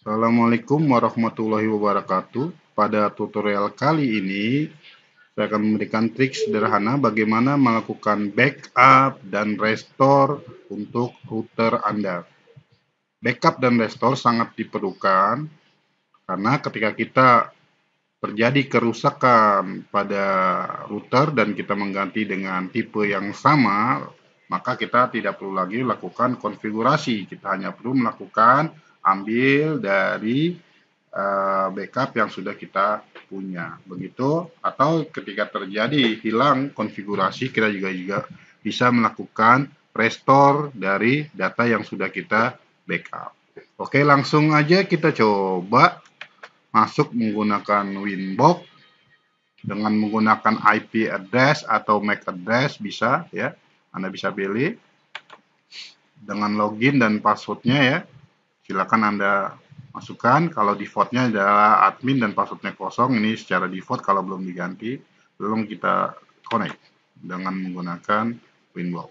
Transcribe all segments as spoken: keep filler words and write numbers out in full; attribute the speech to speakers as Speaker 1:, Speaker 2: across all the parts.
Speaker 1: Assalamualaikum warahmatullahi wabarakatuh. Pada tutorial kali ini, saya akan memberikan trik sederhana bagaimana melakukan backup dan restore untuk router Anda. Backup dan restore sangat diperlukan karena ketika kita terjadi kerusakan pada router dan kita mengganti dengan tipe yang sama, maka kita tidak perlu lagi lakukan konfigurasi. Kita hanya perlu melakukan ambil dari uh, backup yang sudah kita punya. Begitu, atau ketika terjadi hilang konfigurasi, kita juga juga bisa melakukan restore dari data yang sudah kita backup. Oke, langsung aja kita coba masuk menggunakan Winbox dengan menggunakan I P address atau M A C address bisa ya. Anda bisa pilih dengan login dan passwordnya ya. Silakan Anda masukkan. Kalau defaultnya adalah admin dan passwordnya kosong, ini secara default kalau belum diganti. Belum kita connect dengan menggunakan Winbox.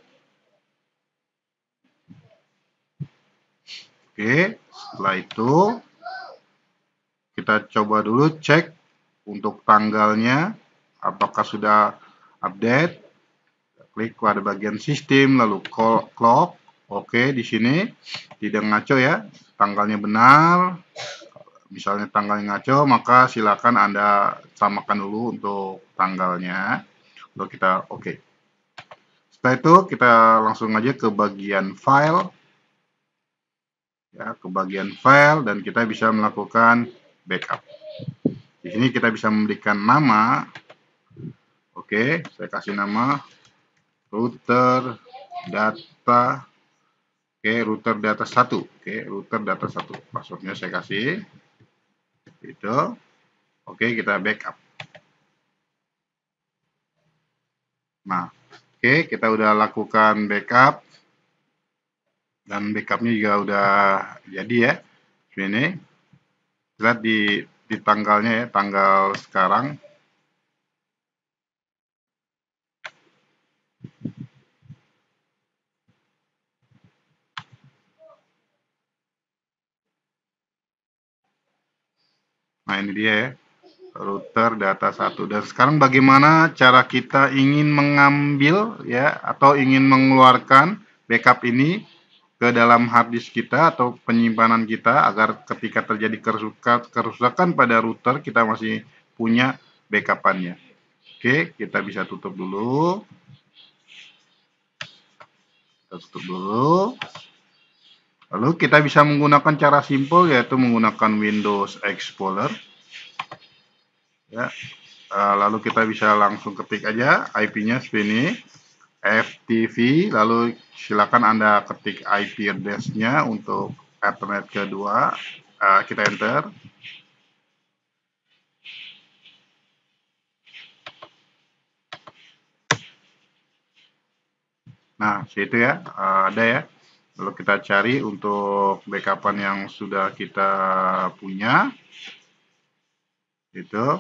Speaker 1: Oke, setelah itu kita coba dulu cek untuk tanggalnya apakah sudah update. Klik pada bagian sistem lalu clock. Oke, di sini tidak ngaco ya, tanggalnya benar. Misalnya tanggalnya ngaco, maka silakan Anda samakan dulu untuk tanggalnya. Lalu kita oke. Setelah itu kita langsung aja ke bagian file. Ya, ke bagian file dan kita bisa melakukan backup. Di sini kita bisa memberikan nama. Oke, saya kasih nama router data. Oke, router data satu. Oke, router data satu. Passwordnya saya kasih. Itu. Oke, kita backup. Nah, oke, kita udah lakukan backup. Dan backupnya juga udah jadi ya. Ini. Lihat di, di tanggalnya ya, tanggal sekarang. Nah, ini dia ya, router data satu. Dan sekarang bagaimana cara kita ingin mengambil ya atau ingin mengeluarkan backup ini ke dalam hard disk kita atau penyimpanan kita agar ketika terjadi kerusakan, kerusakan pada router kita masih punya backupannya. Oke, kita bisa tutup dulu. Kita tutup dulu. Lalu kita bisa menggunakan cara simpel yaitu menggunakan Windows Explorer. Ya, lalu kita bisa langsung ketik aja I P-nya seperti ini, F T V, lalu silakan Anda ketik I P address-nya untuk Ethernet kedua, kita enter. Nah, situ ya, ada ya. Lalu kita cari untuk backupan yang sudah kita punya. Itu.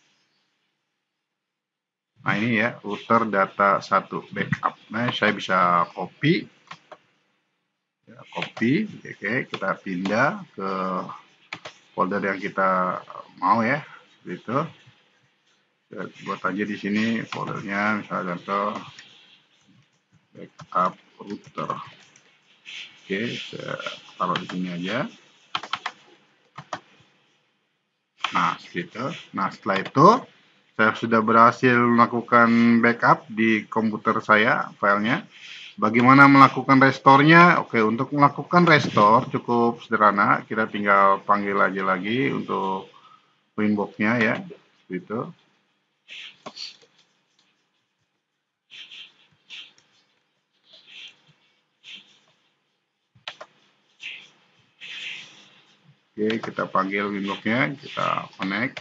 Speaker 1: Nah, ini ya, router data satu backup. Nah, saya bisa copy. Ya, copy. Oke, kita pindah ke folder yang kita mau ya. Gitu. Saya buat aja di sini foldernya, misalnya contoh backup router. Oke, saya taruh di sini aja. Nah, gitu. Nah, setelah itu saya sudah berhasil melakukan backup di komputer saya filenya. Bagaimana melakukan restore-nya? Oke, untuk melakukan restore cukup sederhana. Kita tinggal panggil aja lagi untuk Winbox-nya ya. Gitu. Oke, kita panggil Winbox-nya, kita connect.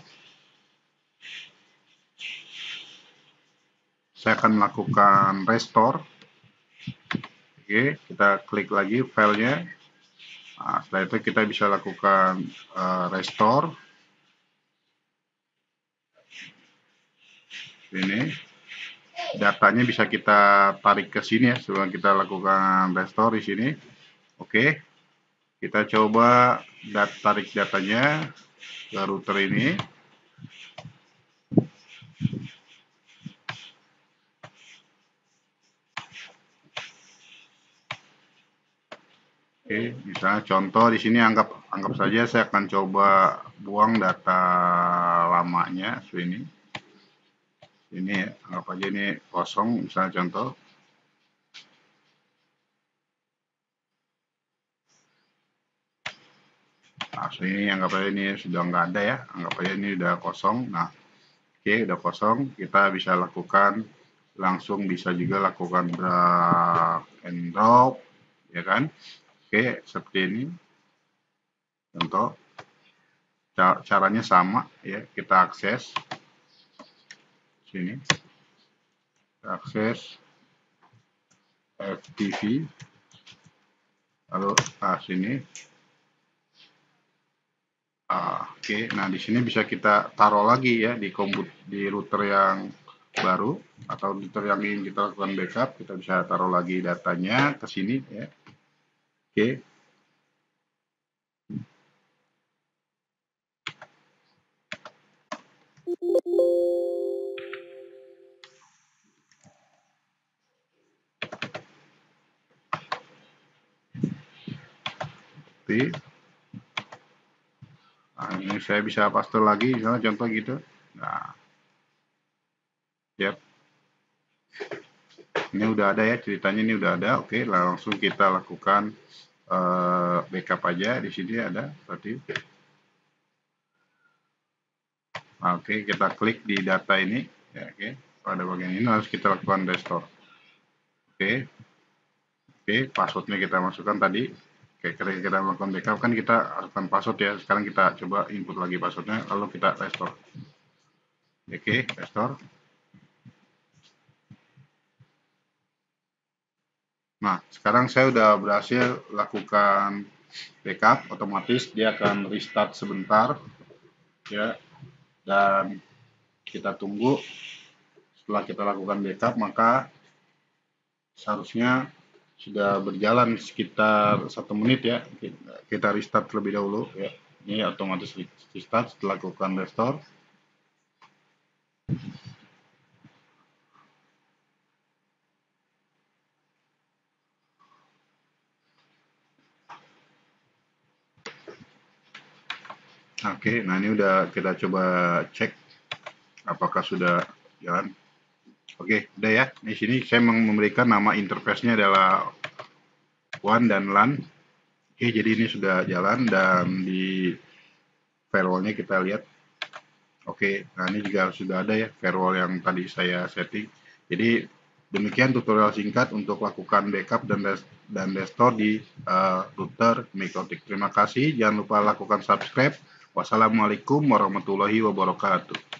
Speaker 1: Saya akan melakukan restore. Oke, kita klik lagi filenya. Nah, setelah itu kita bisa lakukan uh, restore. Ini datanya bisa kita tarik ke sini ya sebelum kita lakukan restore di sini. Oke. Kita coba dat tarik datanya ke router ini. Oke, misalnya contoh di sini anggap anggap saja saya akan coba buang data lamanya ini. Ini ya, anggap aja ini kosong, misalnya contoh. Nah, ini anggap aja ini sudah nggak ada ya, anggap aja ini udah kosong. Nah, oke, udah kosong, kita bisa lakukan langsung bisa juga lakukan drag and drop, ya kan? Oke, seperti ini. Contoh, caranya sama ya, kita akses sini, akses F T V, lalu ah sini. Ah, oke, okay. Nah di sini bisa kita taruh lagi ya di komput di router yang baru atau router yang ingin kita lakukan backup, kita bisa taruh lagi datanya ke sini ya. Oke. Okay. Seperti nah, ini saya bisa paste lagi, misalnya contoh gitu. Nah, yep. Ini udah ada ya ceritanya, ini udah ada. Oke, langsung kita lakukan uh, backup aja. Di sini ada tadi. Nah, oke, kita klik di data ini. Ya, oke, pada bagian ini harus kita lakukan restore. Oke, oke, passwordnya kita masukkan tadi. Oke, ketika kita melakukan backup kan kita masukkan password ya. Sekarang kita coba input lagi passwordnya, lalu kita restore. Oke, restore. Nah, sekarang saya udah berhasil lakukan backup, otomatis dia akan restart sebentar, ya. Dan kita tunggu. Setelah kita lakukan backup, maka seharusnya sudah berjalan sekitar satu menit ya. Kita restart terlebih dahulu ya. Ini otomatis restart setelah lakukan restore. Oke, nah ini udah kita coba cek apakah sudah jalan. Oke, udah ya. Di sini saya memberikan nama interface-nya adalah WAN dan LAN. Oke, jadi ini sudah jalan dan di firewall-nya kita lihat. Oke, nah ini juga sudah ada ya firewall yang tadi saya setting. Jadi demikian tutorial singkat untuk lakukan backup dan res dan restore di uh, router Mikrotik. Terima kasih, jangan lupa lakukan subscribe. Wassalamualaikum warahmatullahi wabarakatuh.